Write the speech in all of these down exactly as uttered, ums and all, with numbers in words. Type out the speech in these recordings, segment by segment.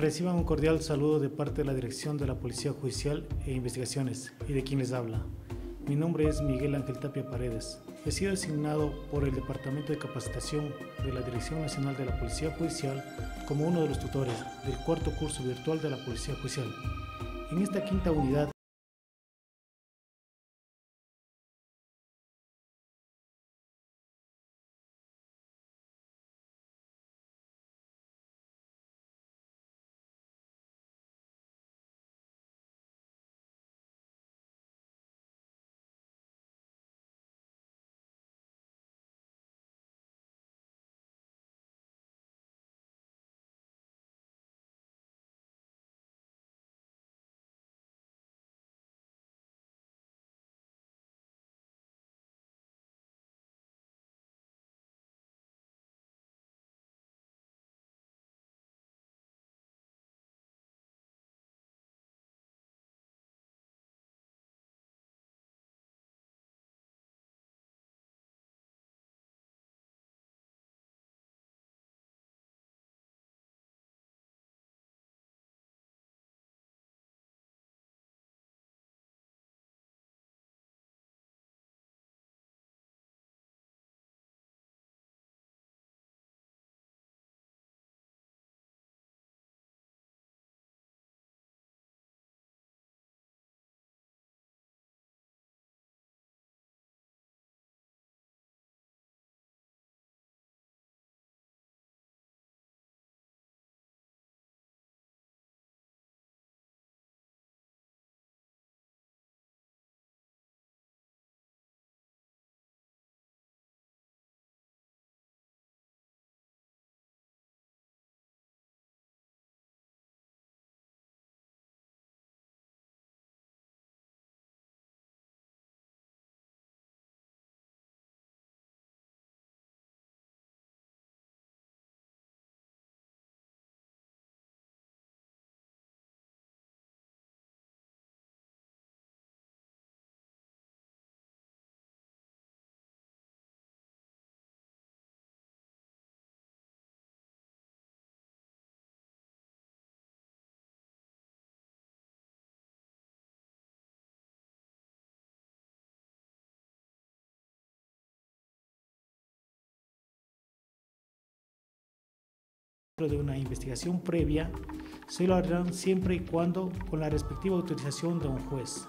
Reciban un cordial saludo de parte de la Dirección de la Policía Judicial e Investigaciones y de quien les habla. Mi nombre es Miguel Ángel Tapia Paredes. He sido designado por el Departamento de Capacitación de la Dirección Nacional de la Policía Judicial como uno de los tutores del cuarto curso virtual de la Policía Judicial. En esta quinta unidad, de una investigación previa, se lo harán siempre y cuando con la respectiva autorización de un juez.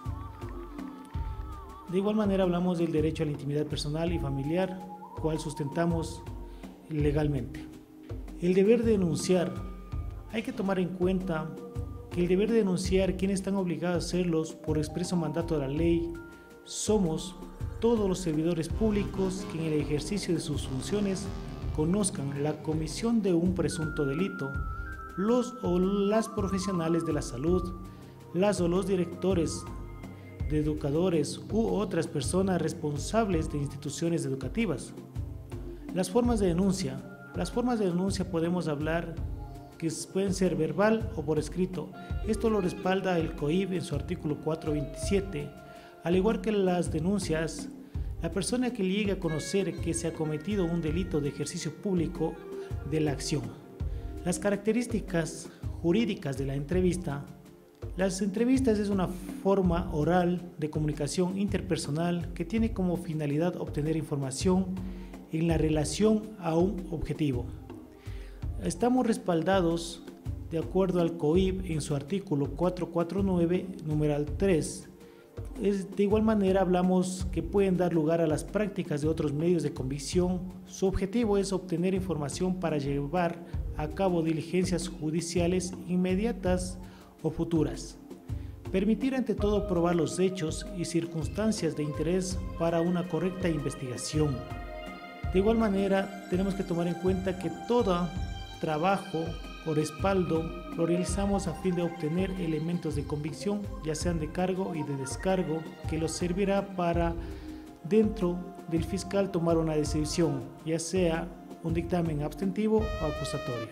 De igual manera hablamos del derecho a la intimidad personal y familiar, cual sustentamos legalmente. El deber de denunciar. Hay que tomar en cuenta que el deber de denunciar, quienes están obligados a hacerlos por expreso mandato de la ley, somos todos los servidores públicos que en el ejercicio de sus funciones conozcan la comisión de un presunto delito, los o las profesionales de la salud, las o los directores de educadores u otras personas responsables de instituciones educativas. Las formas de denuncia. Las formas de denuncia podemos hablar que pueden ser verbal o por escrito. Esto lo respalda el C O I B en su artículo cuatrocientos veintisiete. Al igual que las denuncias, la persona que llegue a conocer que se ha cometido un delito de ejercicio público de la acción. Las características jurídicas de la entrevista. Las entrevistas es una forma oral de comunicación interpersonal que tiene como finalidad obtener información en la relación a un objetivo. Estamos respaldados de acuerdo al C O I B en su artículo cuatrocientos cuarenta y nueve, numeral tres. Es, de igual manera hablamos que pueden dar lugar a las prácticas de otros medios de convicción. Su objetivo es obtener información para llevar a cabo diligencias judiciales inmediatas o futuras. Permitir ante todo probar los hechos y circunstancias de interés para una correcta investigación. De igual manera tenemos que tomar en cuenta que todo trabajo o respaldo lo realizamos a fin de obtener elementos de convicción, ya sean de cargo y de descargo, que los servirá para dentro del fiscal tomar una decisión, ya sea un dictamen abstentivo o acusatorio.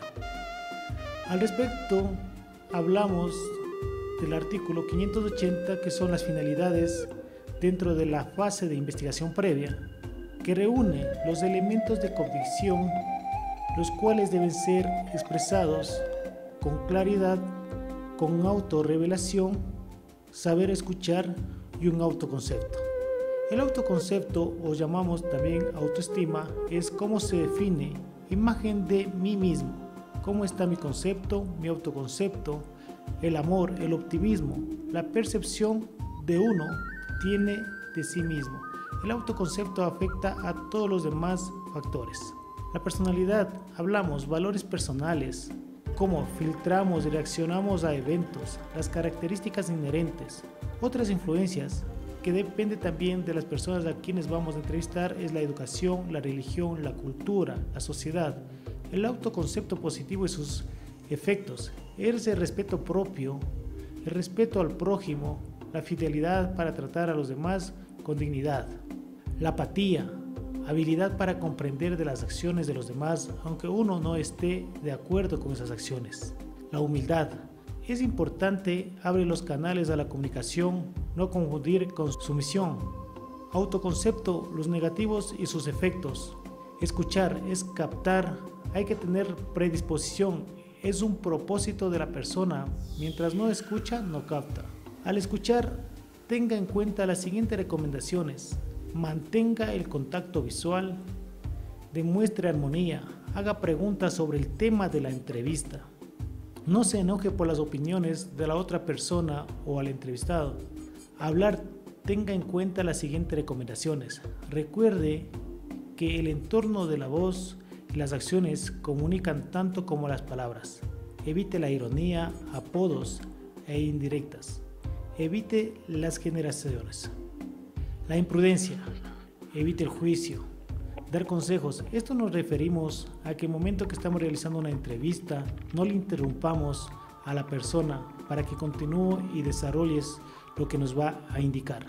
Al respecto, hablamos del artículo quinientos ochenta, que son las finalidades dentro de la fase de investigación previa, que reúne los elementos de convicción, los cuales deben ser expresados con claridad, con autorrevelación, saber escuchar y un autoconcepto. El autoconcepto, o llamamos también autoestima, es cómo se define imagen de mí mismo, cómo está mi concepto, mi autoconcepto, el amor, el optimismo, la percepción de uno tiene de sí mismo. El autoconcepto afecta a todos los demás factores. La personalidad, hablamos, valores personales, cómo filtramos y reaccionamos a eventos, las características inherentes. Otras influencias que depende también de las personas a quienes vamos a entrevistar es la educación, la religión, la cultura, la sociedad, el autoconcepto positivo y sus efectos, es el respeto propio, el respeto al prójimo, la fidelidad para tratar a los demás con dignidad, la apatía, habilidad para comprender de las acciones de los demás aunque uno no esté de acuerdo con esas acciones, la humildad. Es importante abrir los canales a la comunicación, no confundir con sumisión. Autoconcepto, los negativos y sus efectos. Escuchar es captar, hay que tener predisposición, es un propósito de la persona, mientras no escucha, no capta. Al escuchar, tenga en cuenta las siguientes recomendaciones. Mantenga el contacto visual, demuestre armonía, haga preguntas sobre el tema de la entrevista. No se enoje por las opiniones de la otra persona o al entrevistado. Hablar, tenga en cuenta las siguientes recomendaciones. Recuerde que el entorno de la voz y las acciones comunican tanto como las palabras. Evite la ironía, apodos e indirectas. Evite las generaciones. La imprudencia. Evite el juicio. Dar consejos. Esto nos referimos a que en el momento que estamos realizando una entrevista no le interrumpamos a la persona para que continúe y desarrolles lo que nos va a indicar.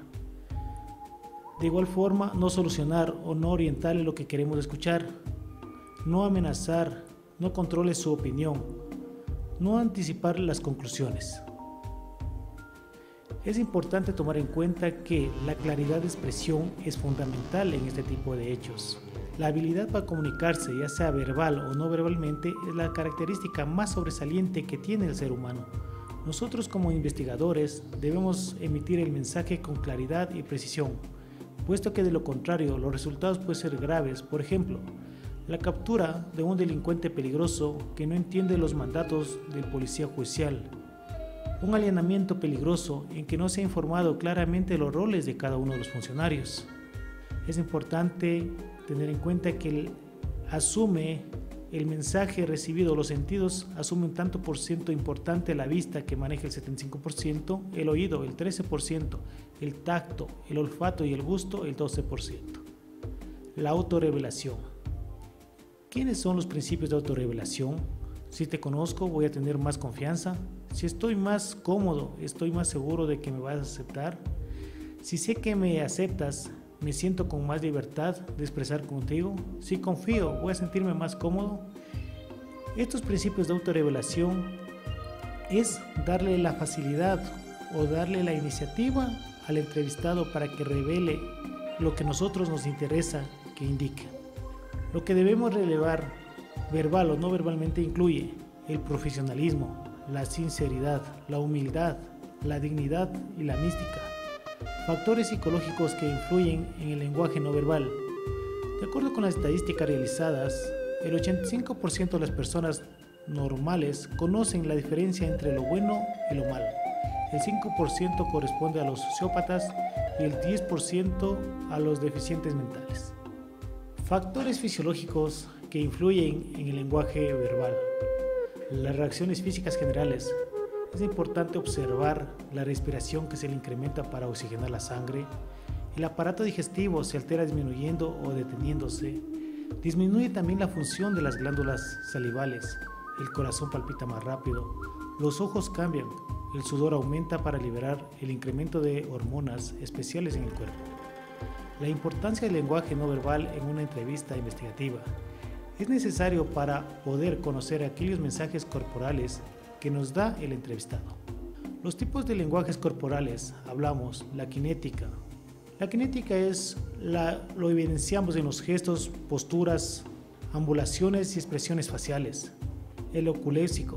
De igual forma, no solucionar o no orientarle lo que queremos escuchar. No amenazar, no controle su opinión, no anticipar las conclusiones. Es importante tomar en cuenta que la claridad de expresión es fundamental en este tipo de hechos. La habilidad para comunicarse, ya sea verbal o no verbalmente, es la característica más sobresaliente que tiene el ser humano. Nosotros como investigadores debemos emitir el mensaje con claridad y precisión, puesto que de lo contrario los resultados pueden ser graves. Por ejemplo, la captura de un delincuente peligroso que no entiende los mandatos del policía judicial, un alienamiento peligroso en que no se ha informado claramente los roles de cada uno de los funcionarios. Es importante tener en cuenta que el, asume el mensaje recibido, los sentidos asume un tanto por ciento importante, la vista que maneja el setenta y cinco por ciento, el oído el trece por ciento, el tacto, el olfato y el gusto el doce por ciento. La autorrevelación. ¿Quiénes son los principios de autorrevelación? Si te conozco, voy a tener más confianza. Si estoy más cómodo, estoy más seguro de que me vas a aceptar. Si sé que me aceptas, me siento con más libertad de expresar contigo. Si confío, voy a sentirme más cómodo. Estos principios de autorrevelación es darle la facilidad o darle la iniciativa al entrevistado para que revele lo que a nosotros nos interesa que indique. Lo que debemos relevar, verbal o no verbalmente, incluye el profesionalismo, la sinceridad, la humildad, la dignidad y la mística. Factores psicológicos que influyen en el lenguaje no verbal. De acuerdo con las estadísticas realizadas, el ochenta y cinco por ciento de las personas normales conocen la diferencia entre lo bueno y lo malo. El cinco por ciento corresponde a los sociópatas y el diez por ciento a los deficientes mentales. Factores fisiológicos que influyen en el lenguaje verbal. Las reacciones físicas generales. Es importante observar la respiración que se le incrementa para oxigenar la sangre. El aparato digestivo se altera disminuyendo o deteniéndose. Disminuye también la función de las glándulas salivales. El corazón palpita más rápido. Los ojos cambian. El sudor aumenta para liberar el incremento de hormonas especiales en el cuerpo. La importancia del lenguaje no verbal en una entrevista investigativa. Es necesario para poder conocer aquellos mensajes corporales que nos da el entrevistado. Los tipos de lenguajes corporales, hablamos, la cinética. La cinética es, la, lo evidenciamos en los gestos, posturas, ambulaciones y expresiones faciales. El oculésico,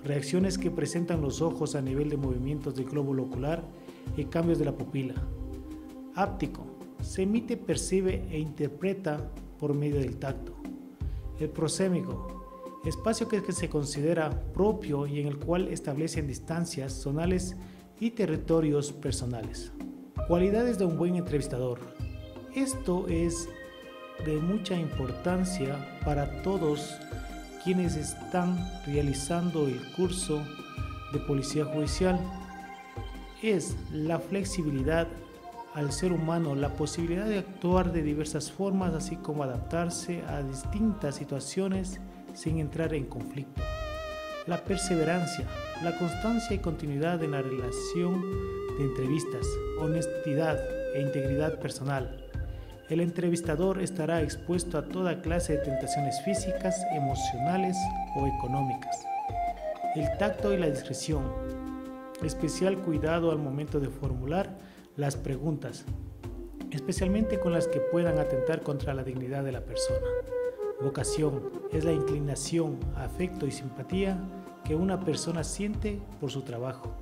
reacciones que presentan los ojos a nivel de movimientos del glóbulo ocular y cambios de la pupila. Háptico, se emite, percibe e interpreta por medio del tacto. El prosémico, espacio que se considera propio y en el cual establecen distancias zonales y territorios personales. Cualidades de un buen entrevistador. Esto es de mucha importancia para todos quienes están realizando el curso de policía judicial. Es la flexibilidad al ser humano, la posibilidad de actuar de diversas formas, así como adaptarse a distintas situaciones sin entrar en conflicto. La perseverancia, la constancia y continuidad en la relación de entrevistas, honestidad e integridad personal. El entrevistador estará expuesto a toda clase de tentaciones físicas, emocionales o económicas. El tacto y la discreción. Especial cuidado al momento de formular las preguntas, especialmente con las que puedan atentar contra la dignidad de la persona. Vocación es la inclinación, afecto y simpatía que una persona siente por su trabajo.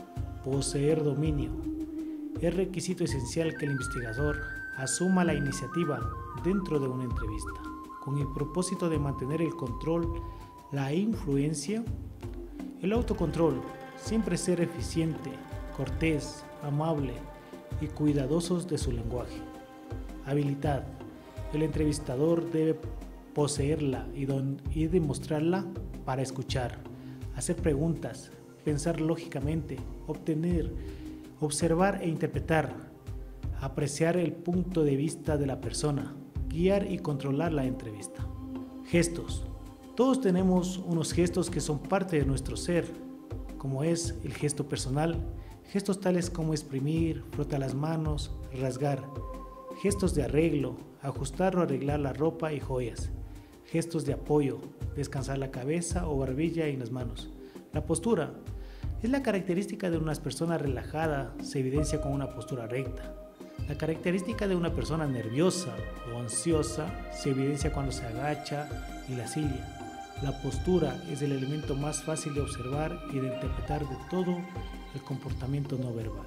Poseer dominio. Es requisito esencial que el investigador asuma la iniciativa dentro de una entrevista, con el propósito de mantener el control, la influencia. El autocontrol, siempre ser eficiente, cortés, amable y cuidadosos de su lenguaje. Habilidad. El entrevistador debe poseerla y, don, y demostrarla para escuchar, hacer preguntas, pensar lógicamente, obtener, observar e interpretar, apreciar el punto de vista de la persona, guiar y controlar la entrevista. Gestos. Todos tenemos unos gestos que son parte de nuestro ser, como es el gesto personal, gestos tales como exprimir, frotar las manos, rasgar, gestos de arreglo, ajustar o arreglar la ropa y joyas, gestos de apoyo, descansar la cabeza o barbilla en las manos. La postura es la característica de una persona relajada, se evidencia con una postura recta. La característica de una persona nerviosa o ansiosa se evidencia cuando se agacha y la silla. La postura es el elemento más fácil de observar y de interpretar de todo el comportamiento no verbal.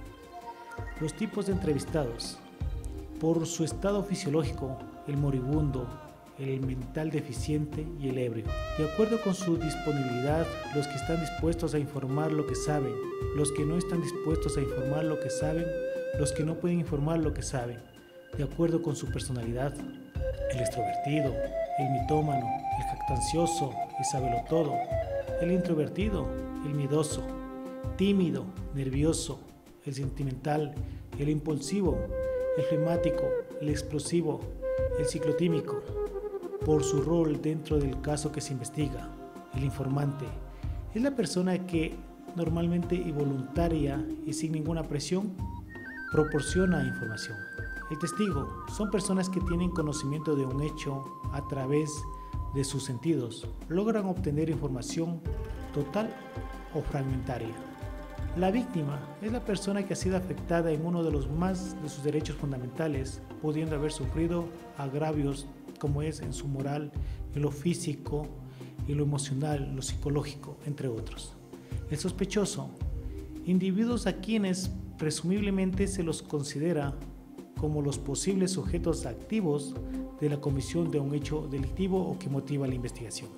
Los tipos de entrevistados. Por su estado fisiológico, el moribundo, el mental deficiente y el ebrio. De acuerdo con su disponibilidad, los que están dispuestos a informar lo que saben, los que no están dispuestos a informar lo que saben, los que no pueden informar lo que saben. De acuerdo con su personalidad, el extrovertido, el mitómano, el jactancioso, el sabelotodo, el introvertido, el miedoso, tímido, nervioso, el sentimental, el impulsivo, el flemático, el explosivo, el ciclotímico. Por su rol dentro del caso que se investiga, el informante es la persona que normalmente y voluntaria y sin ninguna presión proporciona información. El testigo son personas que tienen conocimiento de un hecho a través de sus sentidos, logran obtener información total o fragmentaria. La víctima es la persona que ha sido afectada en uno de los más de sus derechos fundamentales, pudiendo haber sufrido agravios como es en su moral, en lo físico, en lo emocional, lo psicológico, entre otros. El sospechoso, individuos a quienes presumiblemente se los considera como los posibles sujetos activos de la comisión de un hecho delictivo o que motiva la investigación.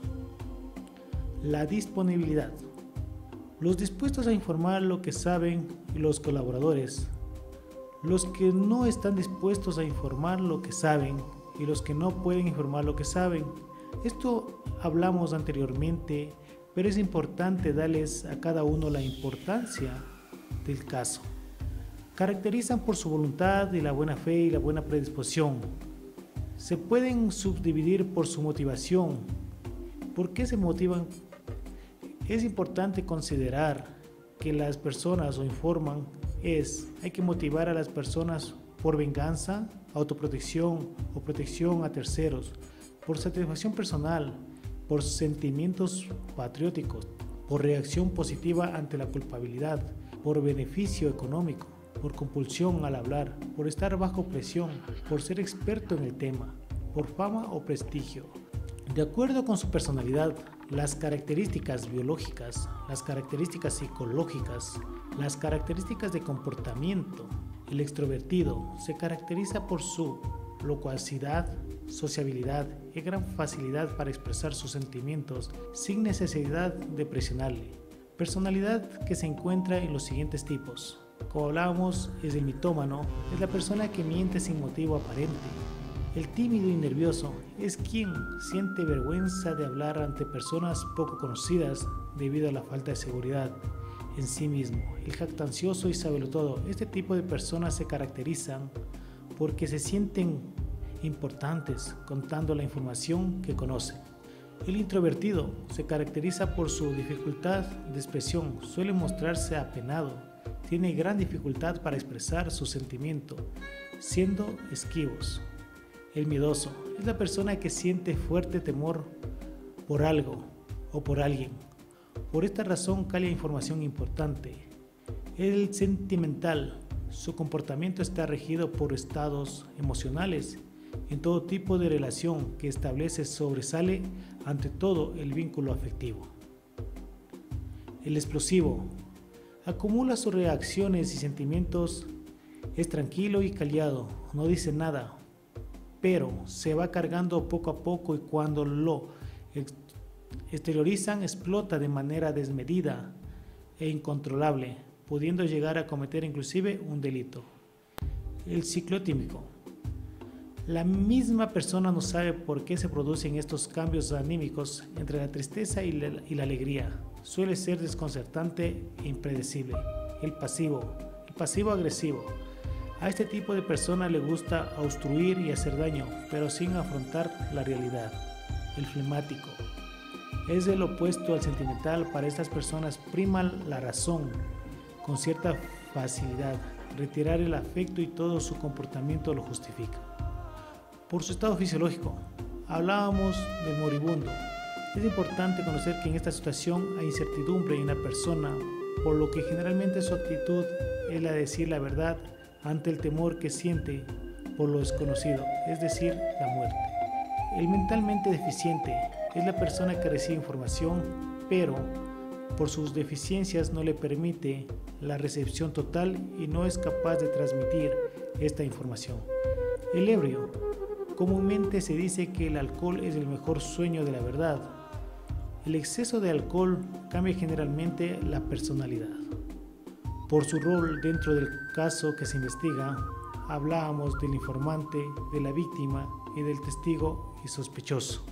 La disponibilidad. Los dispuestos a informar lo que saben y los colaboradores. Los que no están dispuestos a informar lo que saben y los que no pueden informar lo que saben. Esto hablamos anteriormente, pero es importante darles a cada uno la importancia del caso. Caracterizan por su voluntad y la buena fe y la buena predisposición. Se pueden subdividir por su motivación. ¿Por qué se motivan? Es importante considerar que las personas o informan es, hay que motivar a las personas por venganza, autoprotección o protección a terceros, por satisfacción personal, por sentimientos patrióticos, por reacción positiva ante la culpabilidad, por beneficio económico, por compulsión al hablar, por estar bajo presión, por ser experto en el tema, por fama o prestigio. De acuerdo con su personalidad, las características biológicas, las características psicológicas, las características de comportamiento, el extrovertido se caracteriza por su locuacidad, sociabilidad y gran facilidad para expresar sus sentimientos sin necesidad de presionarle. Personalidad que se encuentra en los siguientes tipos. Como hablábamos, es el mitómano, es la persona que miente sin motivo aparente. El tímido y nervioso es quien siente vergüenza de hablar ante personas poco conocidas debido a la falta de seguridad en sí mismo. El jactancioso y sabelotodo, este tipo de personas se caracterizan porque se sienten importantes contando la información que conocen. El introvertido se caracteriza por su dificultad de expresión, suele mostrarse apenado, tiene gran dificultad para expresar su sentimiento, siendo esquivos. El miedoso es la persona que siente fuerte temor por algo o por alguien. Por esta razón calla información importante. El sentimental, su comportamiento está regido por estados emocionales. En todo tipo de relación que establece sobresale ante todo el vínculo afectivo. El explosivo acumula sus reacciones y sentimientos, es tranquilo y callado, no dice nada, pero se va cargando poco a poco y cuando lo exteriorizan explota de manera desmedida e incontrolable, pudiendo llegar a cometer inclusive un delito. El ciclotímico. La misma persona no sabe por qué se producen estos cambios anímicos entre la tristeza y la, y la alegría. Suele ser desconcertante e impredecible. El pasivo, el pasivo agresivo. A este tipo de persona le gusta obstruir y hacer daño, pero sin afrontar la realidad. El flemático. Es el opuesto al sentimental. Para estas personas prima la razón con cierta facilidad. Retirar el afecto y todo su comportamiento lo justifica. Por su estado fisiológico, hablábamos del moribundo. Es importante conocer que en esta situación hay incertidumbre en la persona, por lo que generalmente su actitud es la de decir la verdad ante el temor que siente por lo desconocido, es decir, la muerte. El mentalmente deficiente es la persona que recibe información, pero por sus deficiencias no le permite la recepción total y no es capaz de transmitir esta información. El ebrio. Comúnmente se dice que el alcohol es el mejor sueño de la verdad. El exceso de alcohol cambia generalmente la personalidad. Por su rol dentro del caso que se investiga, hablábamos del informante, de la víctima y del testigo y sospechoso.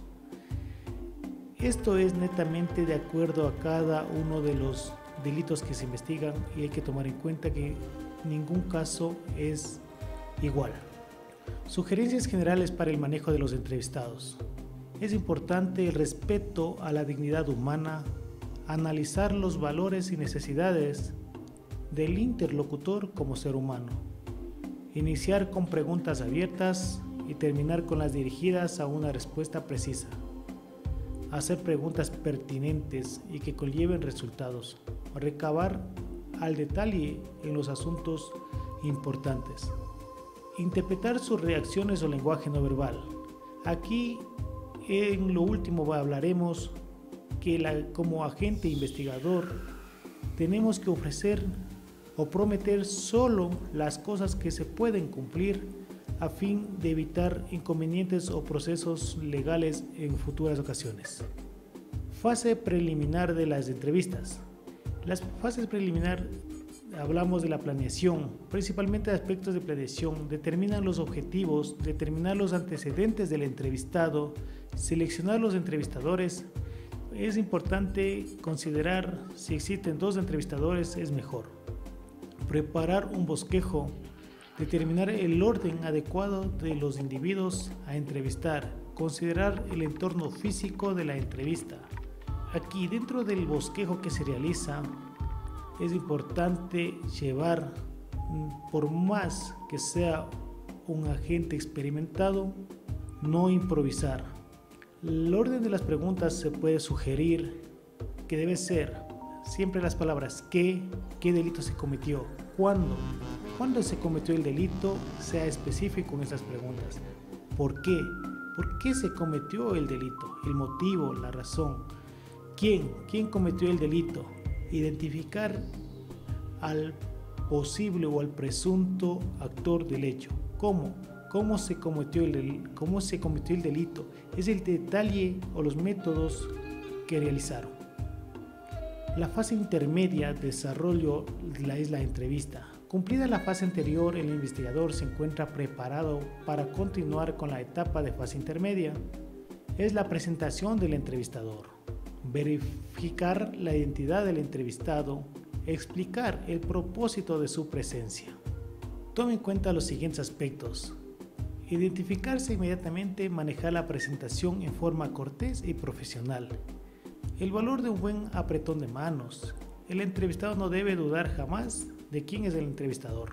Esto es netamente de acuerdo a cada uno de los delitos que se investigan y hay que tomar en cuenta que ningún caso es igual. Sugerencias generales para el manejo de los entrevistados. Es importante el respeto a la dignidad humana, analizar los valores y necesidades del interlocutor como ser humano, iniciar con preguntas abiertas y terminar con las dirigidas a una respuesta precisa, hacer preguntas pertinentes y que conlleven resultados, recabar al detalle en los asuntos importantes. Interpretar sus reacciones o lenguaje no verbal. Aquí en lo último hablaremos que la, como agente investigador tenemos que ofrecer o prometer solo las cosas que se pueden cumplir a fin de evitar inconvenientes o procesos legales en futuras ocasiones. Fase preliminar de las entrevistas. Las fases preliminares hablamos de la planeación, principalmente de aspectos de planeación, determinan los objetivos, determinar los antecedentes del entrevistado, seleccionar los entrevistadores. Es importante considerar si existen dos entrevistadores es mejor. Preparar un bosquejo, determinar el orden adecuado de los individuos a entrevistar, considerar el entorno físico de la entrevista. Aquí dentro del bosquejo que se realiza, es importante llevar, por más que sea un agente experimentado, no improvisar. El orden de las preguntas se puede sugerir que debe ser siempre las palabras qué, qué delito se cometió, cuándo, cuándo se cometió el delito, sea específico en esas preguntas, por qué, ¿Por qué se cometió el delito? El motivo, la razón. ¿Quién? ¿Quién cometió el delito? Identificar al posible o al presunto actor del hecho. ¿Cómo? ¿Cómo se cometió el, cómo se cometió el delito? Es el detalle o los métodos que realizaron. La fase intermedia de desarrollo es la entrevista. Cumplida la fase anterior, el investigador se encuentra preparado para continuar con la etapa de fase intermedia. Es la presentación del entrevistador. Verificar la identidad del entrevistado. Explicar el propósito de su presencia. Tome en cuenta los siguientes aspectos. Identificarse inmediatamente, manejar la presentación en forma cortés y profesional. El valor de un buen apretón de manos. El entrevistado no debe dudar jamás de quién es el entrevistador.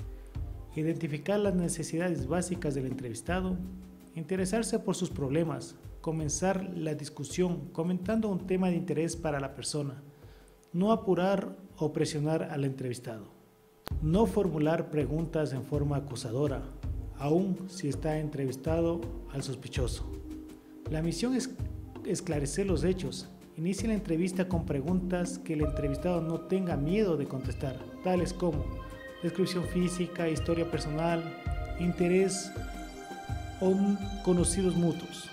Identificar las necesidades básicas del entrevistado. Interesarse por sus problemas. Comenzar la discusión comentando un tema de interés para la persona. No apurar o presionar al entrevistado. No formular preguntas en forma acusadora, aun si está entrevistado al sospechoso. La misión es esclarecer los hechos. Inicie la entrevista con preguntas que el entrevistado no tenga miedo de contestar, tales como descripción física, historia personal, interés o conocidos mutuos.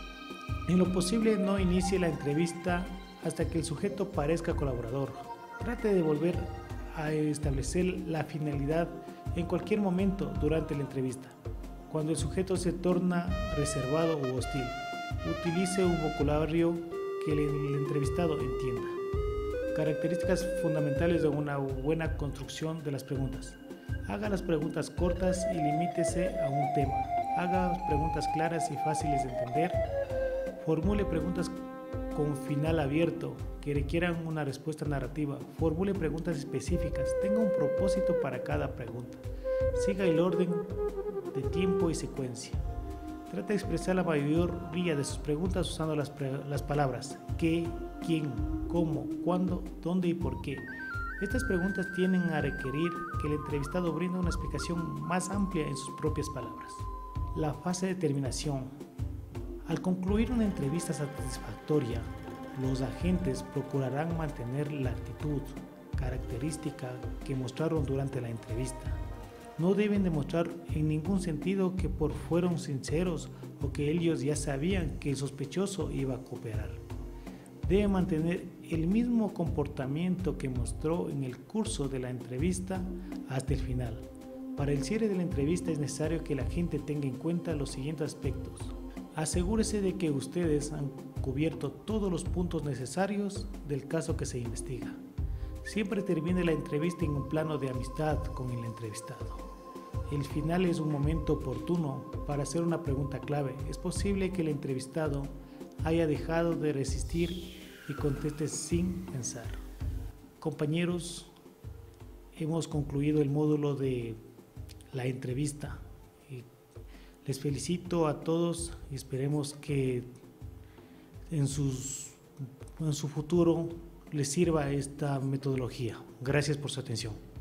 En lo posible, no inicie la entrevista hasta que el sujeto parezca colaborador. Trate de volver a establecer la finalidad en cualquier momento durante la entrevista. Cuando el sujeto se torna reservado u hostil, utilice un vocabulario que el, el entrevistado entienda. Características fundamentales de una buena construcción de las preguntas. Haga las preguntas cortas y limítese a un tema. Haga preguntas claras y fáciles de entender. Formule preguntas con final abierto que requieran una respuesta narrativa. Formule preguntas específicas. Tenga un propósito para cada pregunta. Siga el orden de tiempo y secuencia. Trata de expresar la mayoría de sus preguntas usando las, las palabras qué, quién, cómo, cuándo, dónde y por qué. Estas preguntas tienden a requerir que el entrevistado brinde una explicación más amplia en sus propias palabras. La fase de terminación. Al concluir una entrevista satisfactoria, los agentes procurarán mantener la actitud característica que mostraron durante la entrevista. No deben demostrar en ningún sentido que por fueron sinceros o que ellos ya sabían que el sospechoso iba a cooperar. Debe mantener el mismo comportamiento que mostró en el curso de la entrevista hasta el final. Para el cierre de la entrevista es necesario que el agente tenga en cuenta los siguientes aspectos. Asegúrese de que ustedes han cubierto todos los puntos necesarios del caso que se investiga. Siempre termine la entrevista en un plano de amistad con el entrevistado. El final es un momento oportuno para hacer una pregunta clave. Es posible que el entrevistado haya dejado de resistir y conteste sin pensar. Compañeros, hemos concluido el módulo de la entrevista. Les felicito a todos y esperemos que en, sus, en su futuro les sirva esta metodología. Gracias por su atención.